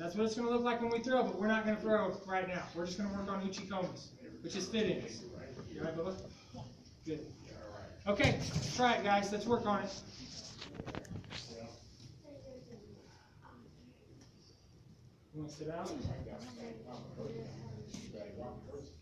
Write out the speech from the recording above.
That's what it's going to look like when we throw, but we're not going to throw right now. We're just going to work on uchikomis, which is fit-ins. You all right, Bubba? Good. Okay, try it, guys. Let's work on it. You want to sit down?